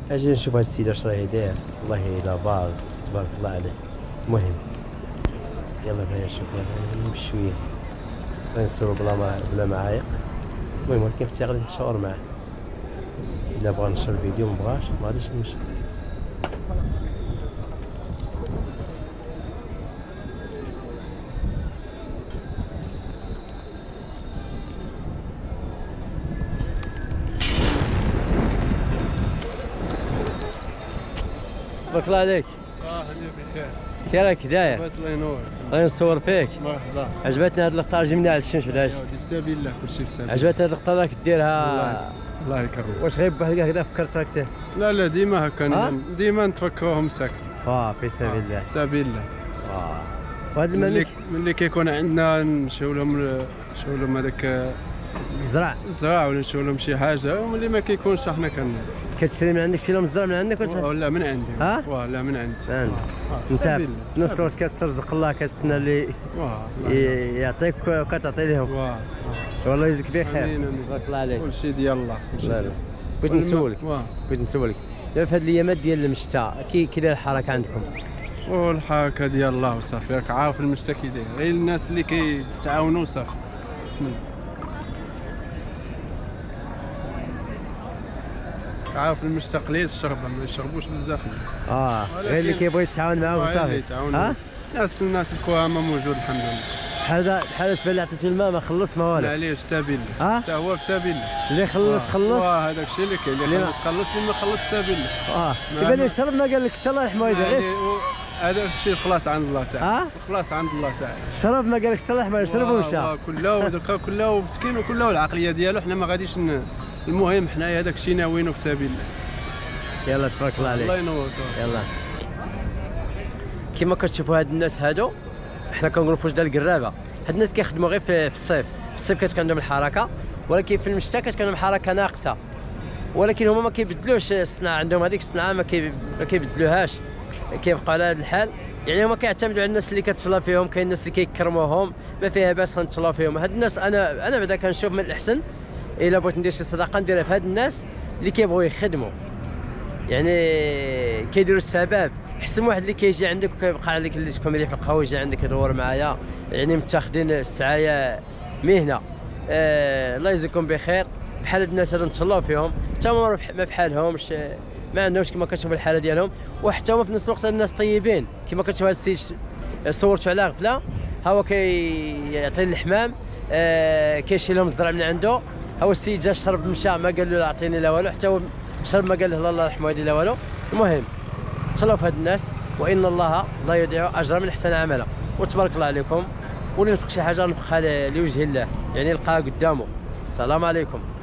اجي نشوف هاد السيد اش راه داير. والله لا باز تبارك الله عليه. المهم يلا بينا نشوف نمشي شويه غنصورو بلا معايق. المهم ولكن في غادي نتشاور معاه. الا بغا نشر الفيديو مبغاش ما غاديش نمشي. تبارك الله عليك. حبيبي بخير. كي راك داير؟ بس الله ينور. غادي نصور فيك. مرحبا. عجبتني هاد اللقطه جبناها على الشمس علاش؟ في سبيل الله كلشي في سبيل الله. عجبتني هاد اللقطه راك ديرها. الله يكرمك. واش غير بوحدك هكذا فكرت راك لا ديما هكا ديما نتفكروهم ساكن. في سبيل الله. في سبيل الله. وهاد الملك ملي كيكون عندنا نشوف لهم هذاك الزرع ولا نشوف لهم شي حاجه، وملي ما كيكونش حنا كتشري من عندك شي لهم الزرع من عندك ولا من عندي؟ لا من عندي. انت في نفس الوقت كترزق الله كتسنى اللي يعطيك وكتعطي لهم. والله يجزيك بخير. تبارك الله عليك. كلشي ديال الله. بغيت نسولك دابا في هاد الايامات ديال المشتى كي داير الحركه عندكم؟ والحركه ديال الله وصافي. راك عارف المشتى كي داير، غير الناس اللي كيتعاونوا صافي. بسم الله. عارف المشتى قليل الشربه، ما يشربوش بزاف الناس. غير اللي كيبغي يتعاون معاهم صافي. الناس الكرامه موجود الحمد لله. بحال تبان لي عطيتو الماء ما خلص ما والو. معليش في سبيل الله. حتى هو في سبيل الله. اللي خلص. هذاك الشيء اللي كاين. اللي خلص اللي ما خلص في سبيل الله. يبان لي الشرب ما قال لك حتى الله يرحمه غير هذا الشيء خلاص عند الله تعالى. خلاص عند الله تعالى. الشرب ما قالكش حتى الله يرحمه يشرب ومشى. كله مسكين وكله العقليه ديالو. حنا ما غاديش المهم حنايا هذاك الشيء ناويينه في سبيل الله. يلا تبارك الله عليك. الله ينورك. يلا كما كتشوفوا هاد الناس هادو حنا كنقولوا في وجد القرابه. هاد الناس كيخدموا غير في الصيف. في الصيف كتكون عندهم الحركه، ولكن في المشتى كتكون عندهم حركه ناقصه. ولكن هما ما كيبدلوش الصناعه عندهم، هذيك الصناعه ما كيبدلوهاش، كيبقى على هذا الحال. يعني هما كيعتمدوا على الناس اللي كتهلا فيهم. كاين الناس اللي كيكرموهم ما فيها باس غنتهلا فيهم. هاد الناس انا بعدا كنشوف من الاحسن الا بغيت ندير شي صدقه نديرها في هاد الناس اللي كيبغيو يخدموا، يعني كيديروا السبب. احسن واحد اللي كيجي عندك وكيبقى عليك اللي تكون مليح في القهوه يجي عندك يدور معايا، يعني متاخدين السعايه مهنه. الله يجزيكم بخير. بحال هاد الناس هادو نتهلاو فيهم، حتى هما ما بحالهمش، ما عندهمش كما كتشوفوا الحاله ديالهم. وحتى هما في نفس الوقت الناس طيبين. كما كتشوف هاد السيد صورته على غفله، ها هو كيعطي الحمام، كيشيل لهم الزرع من عنده. هو السيد جا شرب مشى ما قال له اعطيني لا والو، حتى هو شرب ما قال له الله يرحمه هادي لا والو. المهم تهلاو في هاد الناس، وان الله لا يضيع اجر من احسن عملا. وتبارك الله عليكم. واللي ينفق شي حاجه نفقها لوجه الله، يعني يلقاها قدامه. السلام عليكم.